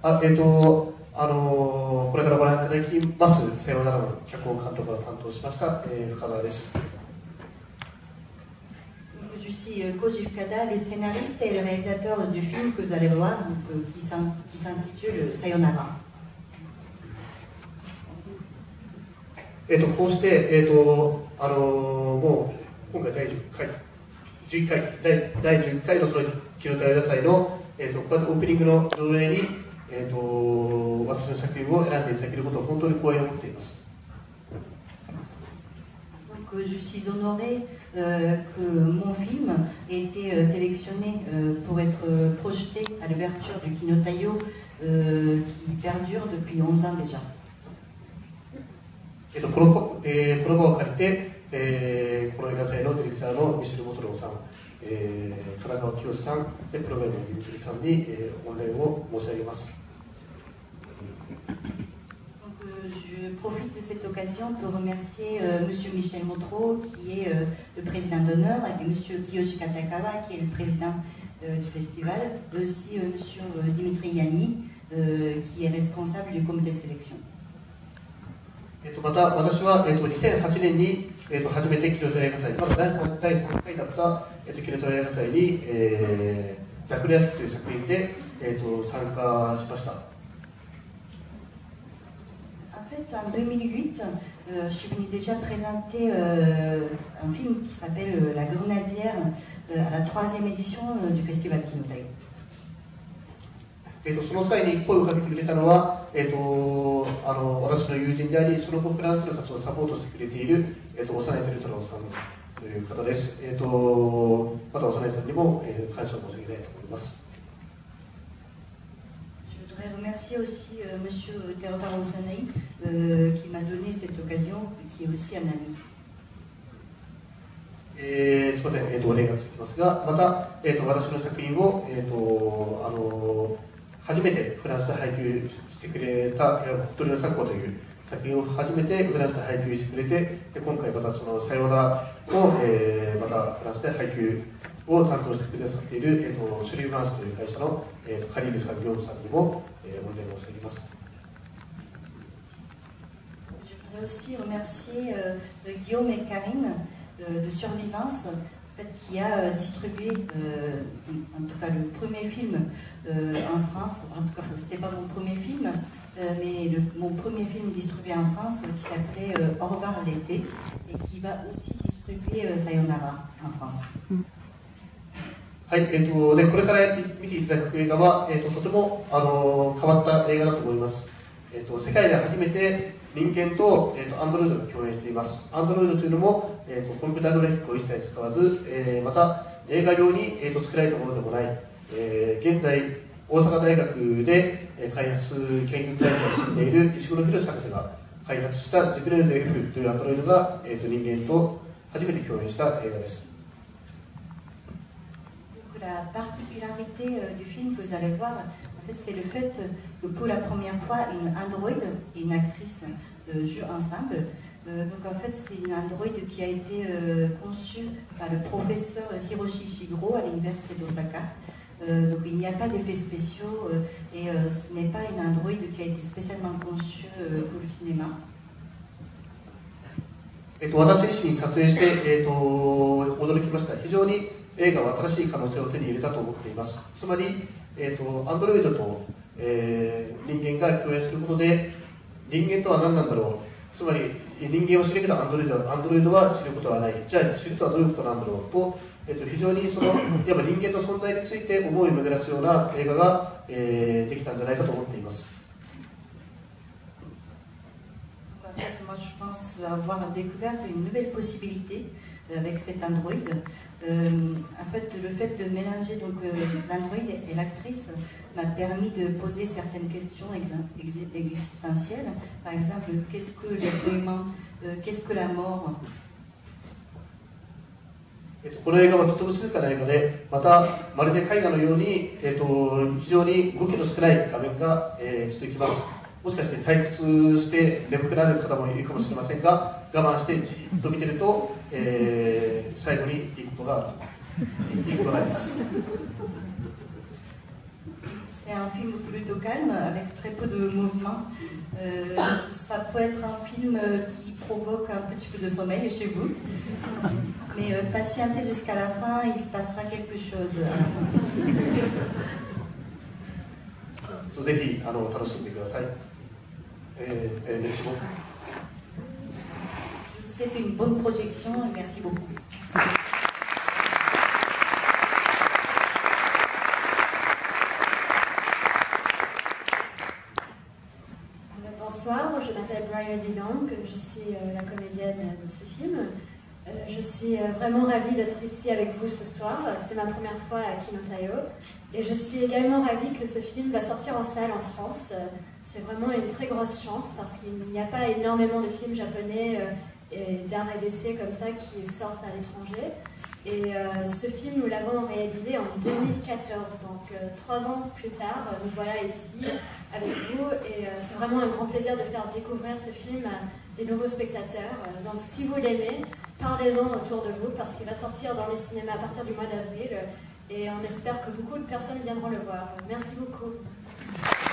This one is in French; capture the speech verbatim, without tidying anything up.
あ、えっ、ー、と、あのー、これからご覧いただきます、さようならの脚本監督を担当しました、えー、深田です。 Je suis Koji Fukada, le scénariste et le réalisateur du film que vous allez voir, donc, qui s'intitule Sayonara. えっと、こうして、えっと、あのー、もう、今回だいじゅっかい、じゅういっかい、第だいじゅういっかいのその紀の田映画祭の、えっと、こうやってオープニングの上映に、えっと、私の作品を選んでいただけることを本当に光栄に思っています。 Donc, je suis honorée euh, que mon film ait été euh, sélectionné euh, pour être euh, projeté à l'ouverture du Kino Taiyo euh, qui perdure depuis onze ans déjà. えっと、この、えー、この場を借りて、えー、この映画祭のディレクターのミシェル・モトローさん、えー、神奈川清さん、でプログラムのディミトリさんに、えー、御礼を申し上げます。 Je profite de cette occasion pour remercier euh, Monsieur Michel Motro, qui est euh, le président d'honneur, et Monsieur Kiyoshi Katakawa, qui est le président euh, du festival, et aussi euh, Monsieur euh, Dimitri Yanni, euh, qui est responsable du comité de sélection. えっと、また私は、えっと、にせんはちねんに、えっと、初めて紀の田映画祭、まだだいさんだいさんかいだった、えっと、紀の田映画祭に、えー、ザクリアスキという作品で、えっと、参加しました。 En fait, en deux mille huit, euh, je suis venue déjà présenter euh, un film qui s'appelle euh, La Grenadière euh, à la troisième édition euh, du festival Kino Taiyo. えー、とその際に声をかけてくれたのは、えー、とあの私の友人であり、その後フランスの活動をサポートしてくれている、えー、と幼い照太郎さんという方です。えー、とまた幼いさんにも、えー、感謝を申し上げたいと思います。 Je voudrais remercier aussi euh, Monsieur Terutarou Sanai euh, qui m'a donné cette occasion, qui est aussi un ami. えー、すみません、えー、とお礼がつきますが、また、えー、と私の作品を、えー、とあの初めてフランスで配給してくれた「小鳥の咲く子」という作品を初めてフランスで配給してくれて、で今回またその「さよなら」を、えー、またフランスで配給を担当してくださっている、えー、とシュリー・フランスという会社の、えー、とカリームさん、ギョームさんにも、えー、お礼申し上げます。 Je voudrais aussi remercier euh, Guillaume et Karine euh, de Survivance, en fait, qui a euh, distribué, euh, en tout cas le premier film euh, en France. En tout cas, c'était pas mon premier film, euh, mais le, mon premier film distribué en France qui s'appelait euh, Au revoir l'été et qui va aussi distribuer euh, Sayonara en France. はい、えーとでこれから見ていただく映画は、えー、ととても、あのー、変わった映画だと思います。えー、と世界で初めて人間と、えー、とアンドロイドが共演しています。アンドロイドというのも、えー、とコンピューターグラフィックを一切使わず、えー、また映画用に、えー、と作られたものでもない、えー、現在大阪大学で、えー、開発研究開発を進んでいる石黒博博士が開発したジブレード F というアンドロイドが、えー、と人間と初めて共演した映画です。 La particularité euh, du film que vous allez voir, en fait, c'est le fait que pour la première fois, une androïde et une actrice euh, jouent ensemble. Euh, donc en fait, c'est une androïde qui a été euh, conçue par le professeur Hiroshi Ishiguro à l'université d'Osaka. Euh, donc il n'y a pas d'effets spéciaux euh, et euh, ce n'est pas une androïde qui a été spécialement conçue euh, pour le cinéma. えっと、私自身撮影して、えっと、驚きました。非常に映画は新しい可能性を手に入れたと思っています。つまり、えーと、アンドロイドと、えー、人間が共演することで、人間とは何なんだろう、つまり人間を知るけどアンドロイドは、アンドロイドは知ることはない、じゃあ知るとはどういうことなんだろうと、えーと、非常にそのいわば人間の存在について思いを巡らすような映画が、えー、できたんじゃないかと思っています。 En fait, moi je pense avoir découvert une nouvelle possibilité avec cet androïde. Euh, en fait, le fait de mélanger donc euh, l'androïde et l'actrice m'a permis de poser certaines questions existentielles. Par exemple, qu'est-ce que l'être humain, euh, qu'est-ce que la mort? この映画はとても静かな映画で、またまるで絵画のように、えー、と非常に動きの少ない画面が、えー、続きます。もしかして退屈して眠くなる方もいるかもしれませんが、我慢してじっと見てると、えー、最後にいいことがいいことがあります。 c'est un film plutôt calme, avec très peu de mouvement. Euh, ça peut être un film qui provoque un petit peu de sommeil chez vous. Mais euh, patientez jusqu'à la fin, il se passera quelque chose. ぜひあの楽しんでください。えーえー、merci beaucoup. C'est une bonne projection et merci beaucoup. Bonsoir, je m'appelle Bryony Long, je suis euh, la comédienne de ce film. Euh, je suis euh, vraiment ravie d'être ici avec vous ce soir. C'est ma première fois à Kinotayo. Et je suis également ravie que ce film va sortir en salle en France. Euh, C'est vraiment une très grosse chance parce qu'il n'y a pas énormément de films japonais euh, et d'art et d'essai comme ça qui sortent à l'étranger. Et euh, ce film, nous l'avons réalisé en deux mille quatorze, donc euh, trois ans plus tard, nous voilà ici avec vous. Et euh, c'est vraiment un grand plaisir de faire découvrir ce film à des nouveaux spectateurs. Euh, donc si vous l'aimez, parlez-en autour de vous parce qu'il va sortir dans les cinémas à partir du mois d'avril. Et on espère que beaucoup de personnes viendront le voir. Merci beaucoup.